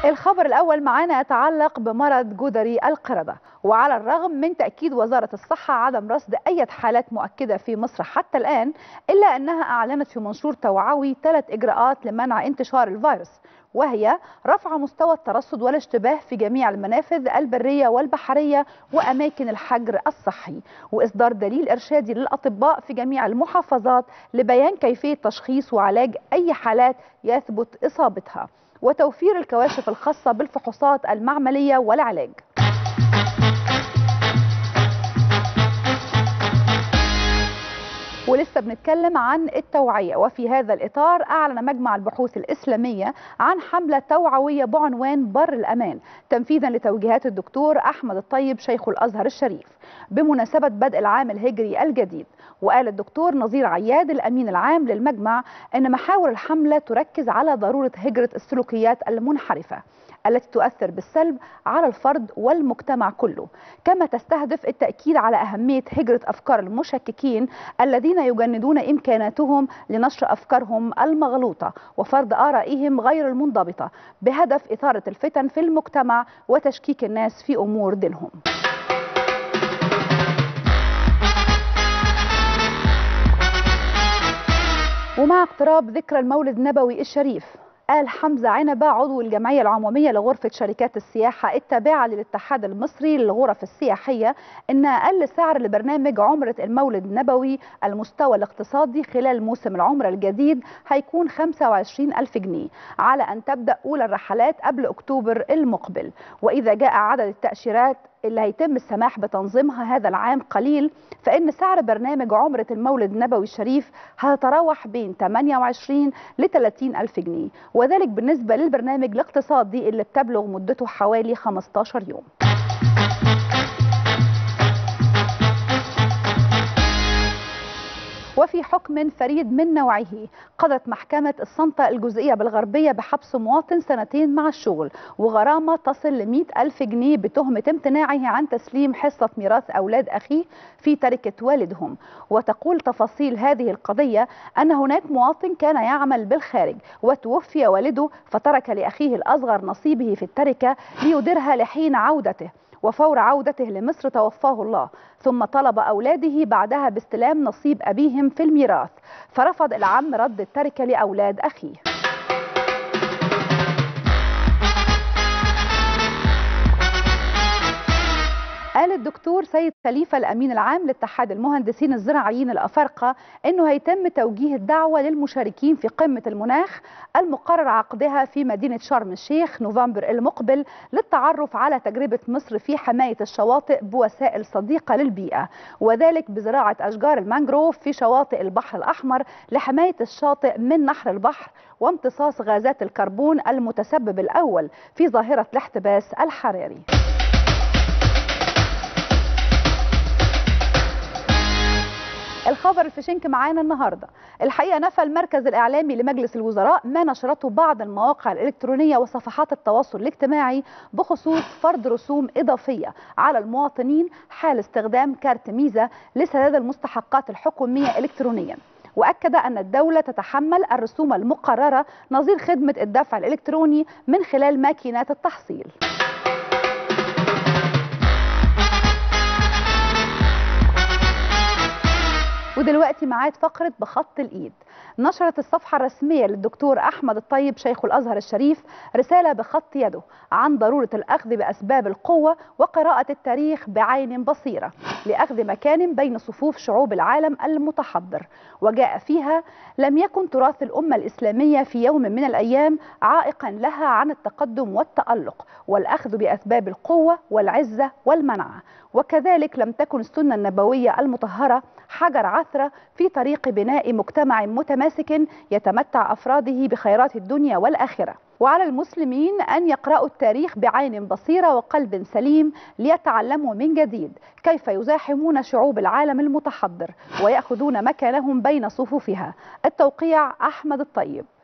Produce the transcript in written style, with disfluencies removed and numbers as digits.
الخبر الأول معنا يتعلق بمرض جدري القردة، وعلى الرغم من تأكيد وزارة الصحة عدم رصد أي حالات مؤكدة في مصر حتى الآن، إلا أنها أعلنت في منشور توعوي 3 إجراءات لمنع انتشار الفيروس، وهي رفع مستوى الترصد والاشتباه في جميع المنافذ البرية والبحرية وأماكن الحجر الصحي، وإصدار دليل إرشادي للأطباء في جميع المحافظات لبيان كيفية تشخيص وعلاج أي حالات يثبت إصابتها، وتوفير الكواشف الخاصة بالفحوصات المعملية والعلاج. ولسه بنتكلم عن التوعية، وفي هذا الإطار أعلن مجمع البحوث الإسلامية عن حملة توعوية بعنوان بر الأمان تنفيذا لتوجيهات الدكتور أحمد الطيب شيخ الأزهر الشريف بمناسبة بدء العام الهجري الجديد. وقال الدكتور نظير عياد الأمين العام للمجمع أن محاور الحملة تركز على ضرورة هجرة السلوكيات المنحرفة التي تؤثر بالسلب على الفرد والمجتمع كله، كما تستهدف التأكيد على أهمية هجرة أفكار المشككين الذين يجندون إمكاناتهم لنشر أفكارهم المغلوطة وفرض آرائهم غير المنضبطة بهدف إثارة الفتن في المجتمع وتشكيك الناس في أمور دينهم. ومع اقتراب ذكرى المولد النبوي الشريف، قال حمزة عنبة عضو الجمعية العمومية لغرفة شركات السياحة التابعة للاتحاد المصري للغرف السياحية إن أقل سعر لبرنامج عمرة المولد النبوي المستوى الاقتصادي خلال موسم العمرة الجديد هيكون 25,000 جنيه على أن تبدأ أولى الرحلات قبل أكتوبر المقبل، وإذا جاء عدد التأشيرات اللي هيتم السماح بتنظيمها هذا العام قليل، فإن سعر برنامج عمرة المولد النبوي الشريف هيتراوح بين 28 ل 30,000 جنيه، وذلك بالنسبة للبرنامج الاقتصادي اللي بتبلغ مدته حوالي 15 يوم. وفي حكم فريد من نوعه، قضت محكمة السلطة الجزئية بالغربية بحبس مواطن 2 سنين مع الشغل وغرامة تصل ل 100,000 جنيه بتهمة امتناعه عن تسليم حصة ميراث أولاد أخيه في تركة والدهم. وتقول تفاصيل هذه القضية أن هناك مواطن كان يعمل بالخارج وتوفي والده فترك لأخيه الأصغر نصيبه في التركة ليديرها لحين عودته، وفور عودته لمصر توفاه الله، ثم طلب أولاده بعدها باستلام نصيب أبيهم في الميراث، فرفض العم رد التركة لأولاد أخيه. قال الدكتور سيد خليفة الأمين العام لاتحاد المهندسين الزراعيين الأفارقة أنه هيتم توجيه الدعوة للمشاركين في قمة المناخ المقرر عقدها في مدينة شرم الشيخ نوفمبر المقبل للتعرف على تجربة مصر في حماية الشواطئ بوسائل صديقة للبيئة، وذلك بزراعة أشجار المانجروف في شواطئ البحر الأحمر لحماية الشاطئ من نحر البحر وامتصاص غازات الكربون المتسبب الأول في ظاهرة الاحتباس الحراري. الخبر الفشنك معانا النهارده، الحقيقه نفى المركز الاعلامي لمجلس الوزراء ما نشرته بعض المواقع الالكترونيه وصفحات التواصل الاجتماعي بخصوص فرض رسوم اضافيه على المواطنين حال استخدام كارت ميزه لسداد المستحقات الحكوميه الكترونيا، واكد ان الدوله تتحمل الرسوم المقرره نظير خدمه الدفع الالكتروني من خلال ماكينات التحصيل. ودلوقتي معاد فقرة بخط الإيد. نشرت الصفحة الرسمية للدكتور أحمد الطيب شيخ الأزهر الشريف رسالة بخط يده عن ضرورة الأخذ بأسباب القوة وقراءة التاريخ بعين بصيرة لأخذ مكان بين صفوف شعوب العالم المتحضر، وجاء فيها: لم يكن تراث الأمة الإسلامية في يوم من الأيام عائقا لها عن التقدم والتألق والأخذ بأسباب القوة والعزة والمنعة، وكذلك لم تكن السنة النبوية المطهرة حجر عثرة في طريق بناء مجتمع متماسك يتمتع أفراده بخيرات الدنيا والآخرة، وعلى المسلمين أن يقرأوا التاريخ بعين بصيرة وقلب سليم ليتعلموا من جديد كيف يزاحمون شعوب العالم المتحضر ويأخذون مكانهم بين صفوفها. التوقيع أحمد الطيب.